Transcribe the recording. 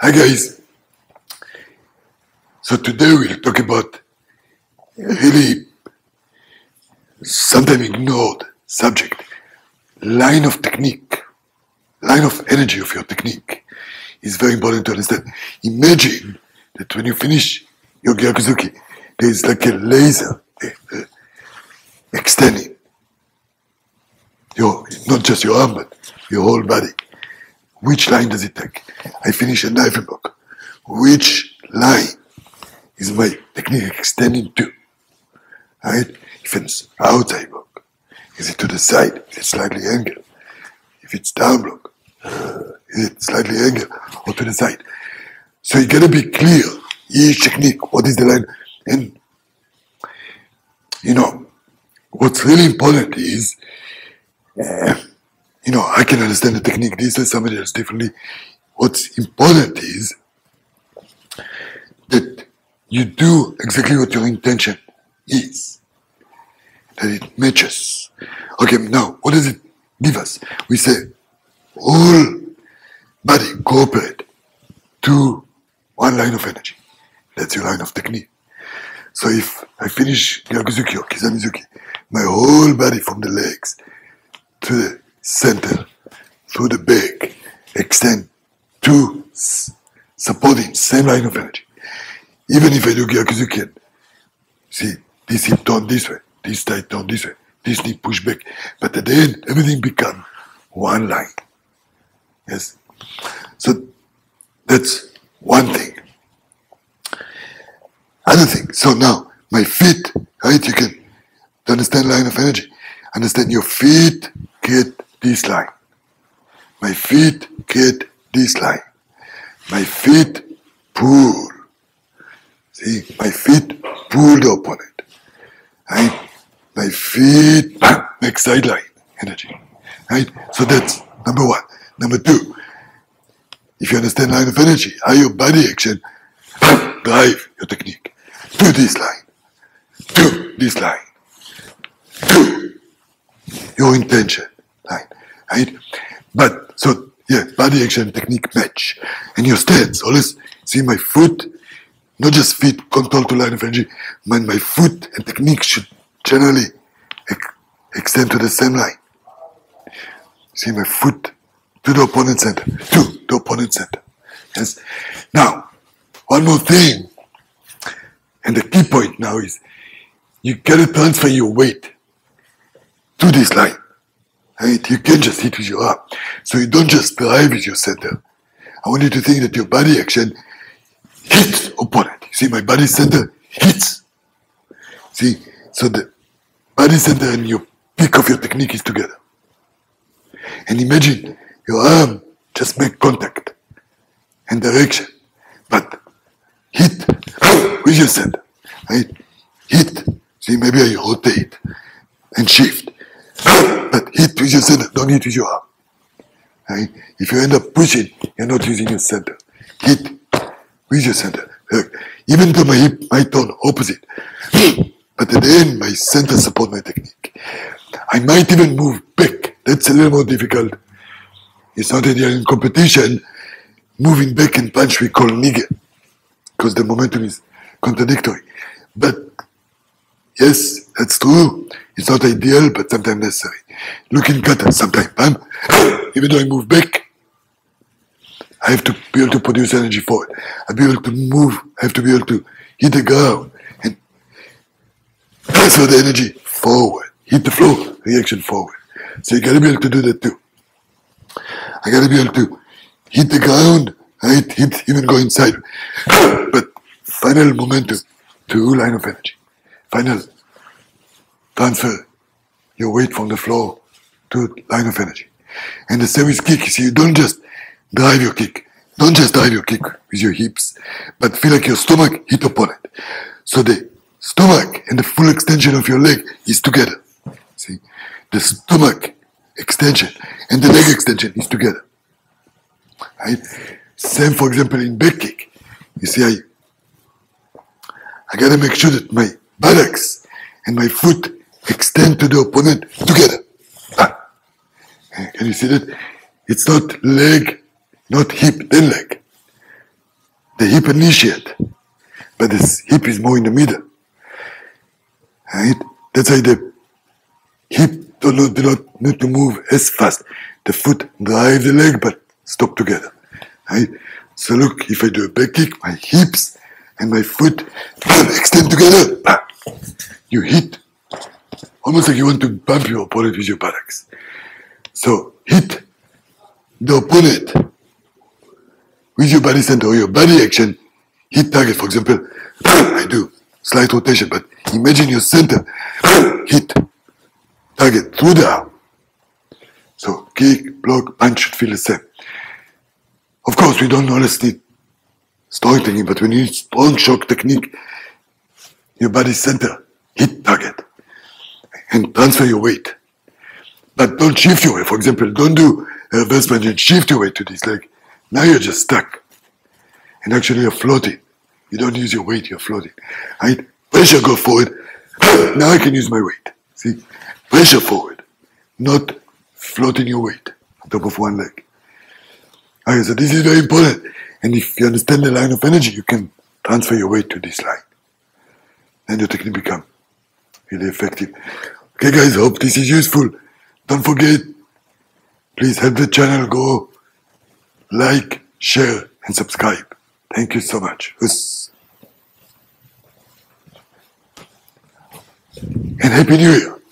Hi guys. So today we'll talk about a really sometimes ignored subject. Line of technique, line of energy of your technique is very important to understand. Imagine that when you finish your Gyakuzuki, there is like a laser extending not just your arm, but your whole body. Which line does it take? I finish a knife block. Which line is my technique extending to? Right? If it's outside block, is it to the side? Is it slightly angled? If it's down block, is it slightly angled or to the side? So you gotta be clear. Each technique, what is the line? And what's really important is, I can understand the technique this way, somebody else differently. What's important is that you do exactly what your intention is, that it matches. Okay, now, what does it give us? We say, all body cooperate to one line of energy. That's your line of technique. So if I finish Gyakuzuki or Kizamizuki, my whole body from the legs to the center, through the back, extend to supporting same line of energy. Even if I do Gyakuzuki, see, this hip turn this way, this thigh turn this way, this knee push back. But at the end, everything becomes one line. Yes? So that's one thing. Other thing, so now, my feet, right, you can, to understand line of energy, understand your feet get this line. My feet get this line. My feet pull. See, my feet pull the opponent. Right? My feet make sideline energy. Right? So that's number one. Number two, if you understand line of energy, how your body action drive your technique to this line, to this line, to your intention line. Right? But so yeah, body action technique match. And your stance, always see my foot, not just feet control to line of energy, but my foot and technique should generally extend to the same line. See my foot to the opponent center, to the opponent center. Yes. Now, one more thing, and the key point now is you gotta transfer your weight to this line. Right? You can't just hit with your arm. So you don't just drive with your center. I want you to think that your body action hits opponent. See, my body center hits. See, so the body center and your peak of your technique is together. And imagine your arm just make contact and direction, but hit with your center. Right? Hit. See, maybe I rotate and shift. But hit with your center, don't hit with your arm. Right? If you end up pushing, you're not using your center. Hit with your center. Even though my hip might turn opposite, but at the end, my center support my technique. I might even move back. That's a little more difficult. It's not ideal in competition. Moving back and punch we call nigger, because the momentum is contradictory. But yes, that's true. It's not ideal, but sometimes necessary. Looking kata, sometimes, bam. Even though I move back, I have to be able to produce energy forward. I have to be able to move. I have to be able to hit the ground and transfer the energy forward. Hit the floor, reaction forward. So you gotta be able to do that too. I gotta be able to hit the ground, right? Hit, even go inside. But final momentum to line of energy. Final transfer your weight from the floor to line of energy. And the same with kick. You see, you don't just drive your kick. Don't just drive your kick with your hips, but feel like your stomach hit opponent. So the stomach and the full extension of your leg is together. See, the stomach extension and the leg extension is together. Right? Same, for example, in back kick. You see, I gotta make sure that my buttocks and my foot extend to the opponent together. Can you see that? It's not leg, not hip, then leg. the hip initiate, but the hip is more in the middle. Right? That's why the hip do not need to move as fast. The foot drive the leg, but stop together. Right? So look, if I do a back kick, my hips and my foot extend together. You hit almost like you want to bump your opponent with your buttocks. So hit the opponent with your body center or your body action. Hit target, for example, I do slight rotation, but imagine your center hit target through the arm. So kick, block, punch should feel the same. Of course, we don't always need strong technique, but when you need strong shock technique, your body center, hit target, and transfer your weight. But don't shift your weight. For example, don't do a reverse lunge and shift your weight to this leg. Now you're just stuck. And actually you're floating. You don't use your weight, you're floating. Right? Pressure, go forward. Now I can use my weight. See? Pressure forward. Not floating your weight on top of one leg. Okay, so this is very important. And if you understand the line of energy, you can transfer your weight to this line. And your technique becomes really effective. Okay guys, hope this is useful. Don't forget, please help the channel grow. Like, share, and subscribe. Thank you so much. And Happy New Year.